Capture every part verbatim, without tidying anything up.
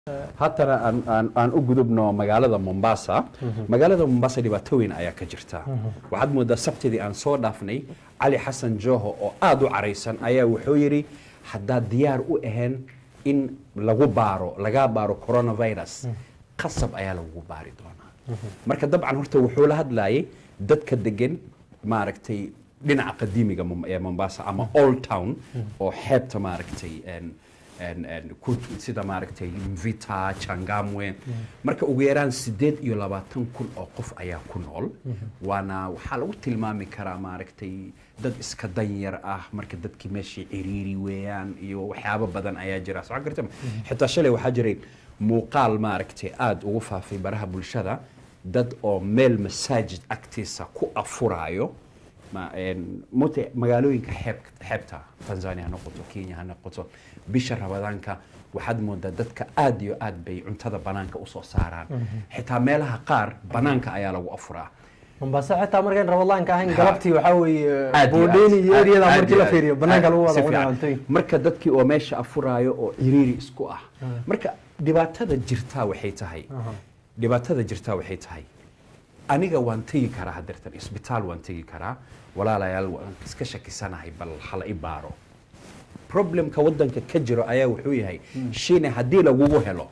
haddana aan aan u gudubno magaalada Mombasa magaalada Mombasa dhibaatooyin ayaa ka jirta waxaad moodaa sabtidii aan soo dhaafnay Ali Xasan Joho oo aad u careysan ayaa wuxuu yiri hadaa diyaar u ahayn in lagu baaro laga baaro coronavirus qasab ayaa lagu baari doonaa marka dabcan horta wuxuu la hadlayay dadka degan maaragtay dhinaca qadiimiga ee Mombasa ama Old Town oo xeebta maaragtay and and ku sida maaragtay Mvita Changamwe marka ugu yaraan sideed iyo labaatan kun oo qof ayaa ku nool waana waxa lagu tilmaami karaa maaragtay dad iska danyar ah marka dadkii meeshii ciriiri weeyaan iyo waxyaabo badan ayaa jira soo gartay xitaa shalay waxa jiray muuqaal maaragtay aad ugu faafay baraha bulshada dad oo meel masaajid agtiisa ku afuraayo ma een mote magaalooyinka xeebta Tanzania noqoto Kenya noqoto bisha Ramadaanka waxaad moodaa dadka aad iyo aad bay cuntada banaanka u soo saaraan xitaa meelaha qaar banaanka ayaa lagu afuraa Mombasa xitaa markay Ramadaanka ahayn galabtii waxa weeye boodeen iyo eriyada markii la fiiriyo banaanka lagu wada cunay marka dadkii oo meesha afuraayo oo ciriiri isku ah marka dhibaatada jirta waxay tahay dhibaatada jirta waxay tahay aniga waan tagi karaa hadartan isbitaal waan tagi karaa walaalayaal waan iska shakisanahay bal hala ibaaro problemka wadanka ka jiro ayaa wuxuu yahay shiine hadii lagu helo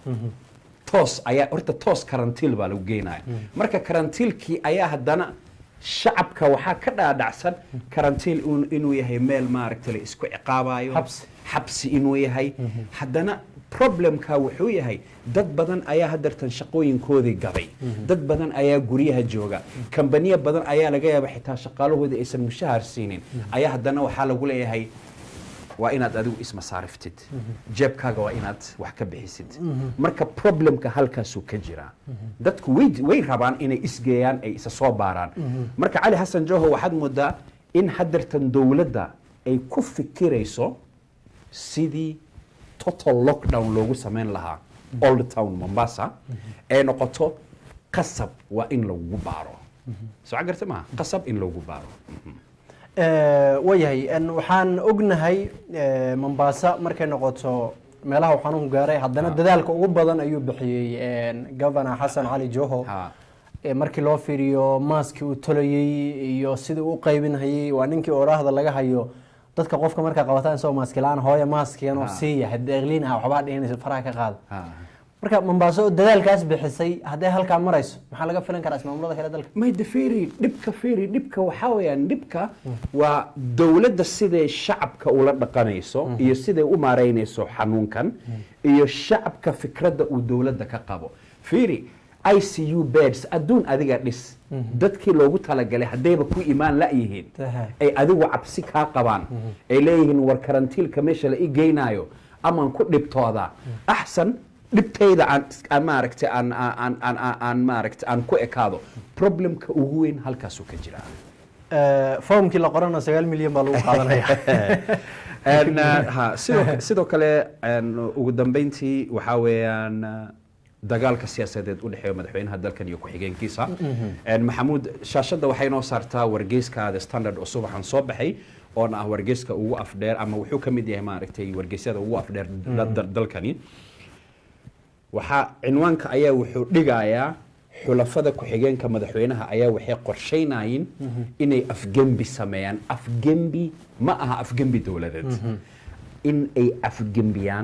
toos ayaa horta toos karantiil baa lagu geenayaa marka karantiilkii ayaa hadana shacabka waxa ka dhaadhacsan karantiil inuu yahay meel maaragtay la isku ciqaabayo xabsi inuu yahay hadana problemka wuxuu yahay dad badan ayaa hadartan shaqooyinkoodii gabay dad badan ayaa guriyaha jooga kambaniya badan ayaa laga yaabaa xitaa shaqaalahooda aysan mushahar siinin ayaa hadana waxa lagu leeyahay waa inaad adigu isma saariftid jeebkaaga waa inaad wax ka bixisid marka problemka halkaas uu ka jira dadku way way rabaan inay isgeeyaan ay isa soo baaraan marka Ali Xasan Joho waxaad moodaa in hadartan dawladda ay ku fikirayso sidii total lockdown loogu sameyn lahaa Old Town Mombasa ee noqoto qasab waa in lagu baaro soo gartay ma qasab in lagu baaro wayahay an waxaan ognahay Mombasa markay noqoto meelaha waxaan u gaaray haddana dadaalka ugu badan ayuu bixiyay Governor Xasan Ali Joho markii loo fiiriyo maaski uu tolayay iyo sida uu qaybinayay waa ninkii oraahda laga hayo dadka qofka marka qabataan soo maaski laan hooyo maaskiyan oo siiya hadeeglin ah waxba dheenaysa faraha ka qaad marka Mombasa dadaalkaas bixisay haday halka marayso maxaa laga filan karaa ismaamulada kale dalka may dafeeri dibka feeri dibka waxa weeyaan dibka waa dawladda sidee shacabka ula dhaqanayso iyo sidee u maareynayso xanuunkan iyo shacabka fikradda uu dawladda ka qabo feeri I C U beds adduun adiga dhis dadkii loogu talagalay hadayba ku iimaan la yihiin ay adigu cabsi ka qabaan ay leeyihiin war karantiilka meesha la igeynayo ama ku dhibtooda ahsan dhibtayda aan maaragtay aan aan aan aan maaragtay aan ku ekaado problemka ugu weyn halkaas uu ka jira ee foomkii la qorana sagaal milyan baa lagu qaadanaya een ha sidoo sidoo kale ugu dambeyntii waxa weeyaan dagaalka siyaasadeed u dhaxeeyo madaxweynaha dalkan iyo ku-xigeenkiisa een Maxamuud shaashada waxay noo saartaa wargeyska The Standard oo subaxan soo baxay oo ah wargeyska ugu afdheer ama wuxuu ka mid yahay maaragtay wargeysyada ugu afdheer dalkani waxa cinwaanka ayaa wuxuu dhigayaa xulafada ku-xigeenka madaxweynaha ayaa waxay qorsheynayeen inay afgembi sameeyaan afgembi ma aha afgembi dawladeed in ay afgembiyaan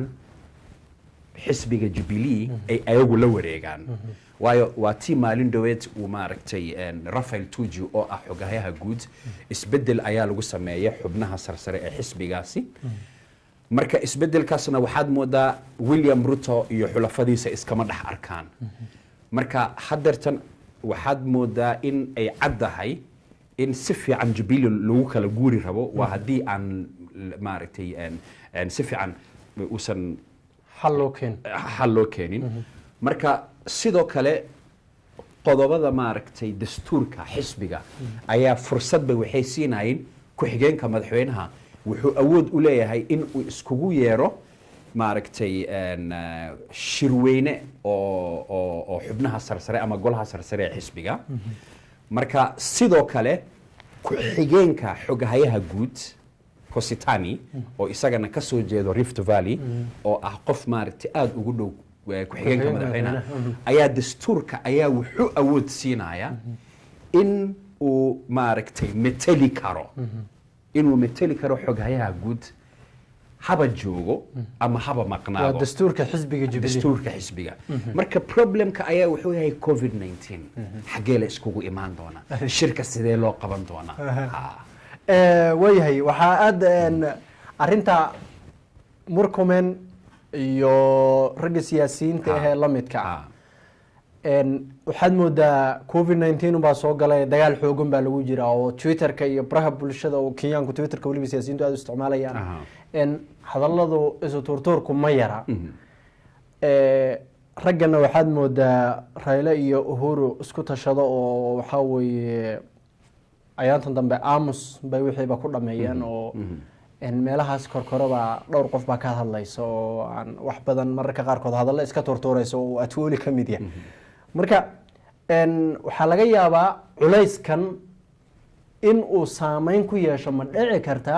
xisbiga Jubilee ay ayagu la wareegaan waayo waa tii maalin dhaweed uu maaragtay Rafael Tuju oo ah xogayaha guud isbedel ayaa lagu sameeyay xubnaha sarsare ee xisbigaasi marka isbedelkaasna waxaad moodaa William Ruto iyo xulafadiisa iskama dhax arkaan marka hadartan waxaad moodaa in ay caddahay in si fiican Jubilee lagu kala guuri rabo waa hadii aan maaragtay aan si fiican uusan halloken hallokenin marka sidoo kale qodobada maaragtay dastuurka xisbiga ayaa fursad bay waxay siinayeen ku-xigeenka madaxweynaha wuxuu awood u leeyahay in uu iskugu yeero maaragtay een shirweyne oo oo xubnaha sarsare ama golaha sarsare ee xisbiga marka sidoo kale ku-xigeenka xogayaha guud Kositani oo isagana ka soo jeedo Rift Valley oo ah qof maaragtay aad ugu dhow ku-xigeenka madaxweynaha ayaa dastuurka ayaa wuxuu awood siinaya in uu maaragtay meteli karo inuu meteli karo xoghayaha guud haba joogo ama haba maqnaado waa dastuurka xisbiga Jubilee dastuurka xisbiga marka problemka ayaa wuxuu yahay covid nineteen xagee la iskugu imaan doona shirka sidee loo qaban doona ee wayahay waxa aad arinta Murkomen iyo rag siyaasiyiinta ah la midka een waxaad moodaa covid nineteen baa soo galay dagaal xoogan baa lagu jiraa oo Twitter-ka iyo baraha bulshada oo Kenyaanku Twitter-ka waliba siyaasiyiintu aad u isticmaalayaan een hadalladu isu turturku ma yara ee ragana waxaad moodaa Raila iyo Uhuru isku tashado oo waxa weeye ayaantan dambe aamus bay wixiiba ku dhameeyeen oo in meelahaas korkoraba dhowr qof baa ka hadlayso oo aan wax badan mararka qaar kood hadallo iska turturayso oo atwooli ka mid yahay marka een waxa laga yaabaa culayskan in uu saameyn ku yeesho ma dhici kartaa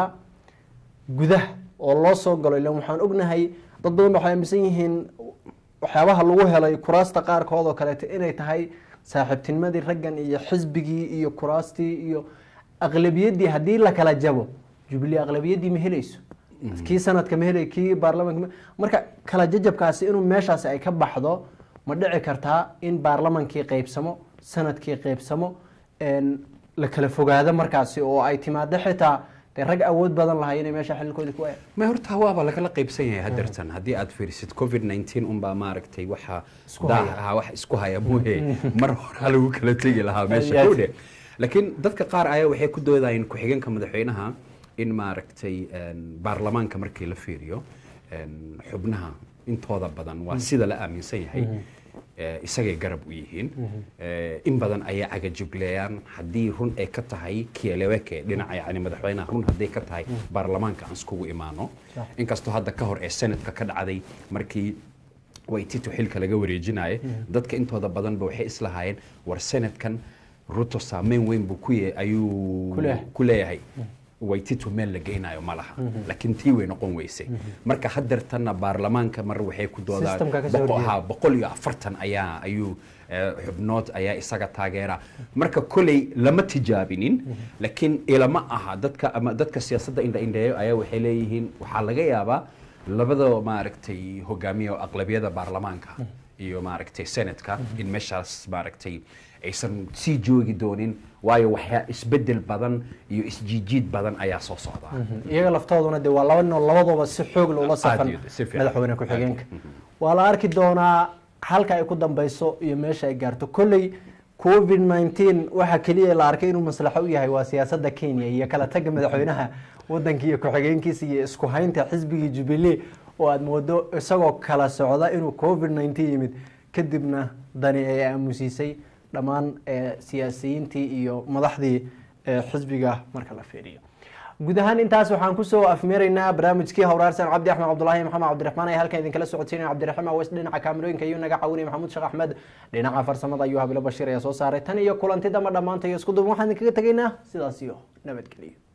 gudaha oo loo soo galo ilaa waxaan ognahay dad badan waxay aaminsan yihiin waxyaabaha lagu helay kuraasta qaar kood oo kale inay tahay saaxiibtinimadii raggan iyo xisbigii iyo kuraastii iyo aqlabiyadii hadii la kala jabo Jubilee aqlabiyadii ma helayso kii sanadka ma helay kii baarlamaanka marka kala jajabkaasi inuu meeshaas ay ka baxdo ma dhici kartaa in baarlamaankii qaybsamo sanadkii qaybsamo een la kala fogaado markaasi oo ay timaado xitaa rag awood badan lahayn inay meesha xilkooda ku ay ma horta waaba la kala qaybsan yahay hadartan hadii aad fiirisid covid nineteen un baa maaragtay waxa daa wax isku haya muuhe mar hore lagu kala tagi lahaa meesha kooda laakiin dadka qaar ayaa waxay ku doodayeen ku-xigeenka madaxweynaha in maaragtay baarlamaanka markii la fiiriyo xubnaha intooda badan waa sida la aaminsan yahay isagay garab u yihiin in badan ayaa agajugleeyaan haddii run ay ka tahay kieleweke dhinaca yani madaxweynaha run hadday ka tahay baarlamaanka aan iskugu imaano inkastoo hadda ka hor ee sanadka ka dhacday markii waytito xilka laga wareejinayay dadka intooda badanba waxay islahaayeen war sanadkan Ruto saameyn weyn buu ku ayuu ku leeyahay waytito meel la geynayo malaha laakiin tii way noqon weysay marka hadartana baarlamaanka mar waxay ku doodaan boqol iyo afartan ayaa ayuu xubnood ayaa isaga taageera marka kulay lama tijaabinin laakiin ilama aha dadka ama dadka siyaasadda inda indheeyo ayaa waxay leeyihiin waxa laga yaabaa labada maaragtay hogaamiye aqlabiyada baarlamaanka iyo maaragtay senatka in meeshaas maaragtay aysan sii joogi doonin waayo waxa isbedel badan iyo isjiijid badan ayaa soo socda iyaga laftooduna de waa laba nin labadooba si xoog leh ula safan madaxweyne ku xigeenka waa la arki doonaa halka ay ku dambayso iyo meesha ay gaarto kulay covid nineteen waxa kaliya la arkay inuu maslaxo u yahay waa siyaasadda Kenya iyo kala tag madaxweynaha wadanka iyo ku xigeenkiisa iyo isku haynta xisbiga Jubilee oo aad moodo isagoo kala socda inuu covid nineteen yimid kadibna dani ay aamusisay dhamaan siyaasiyiintii iyo madaxdii xisbiga marka la fiiriyo guud ahaan intaas waxaan ku soo afmeeraynaa barnaamijkii Hawraarsan Cabdi Axmed Cabdullaahi Maxamed Cabdiraxmaan ay halkan idin kala socodsiinay Cabdiraxmaan West dhinaca kaamirooyinka iyo naga caawinay Maxamuud Sheekh Axmed dhinaca farsamada ayuu Habilo Bashiir ayaa soo saaray tan iyo kulanti dama dhamaantay isku duub waxaan idin kaga tagaynaa sidaas iyo nabadgelyo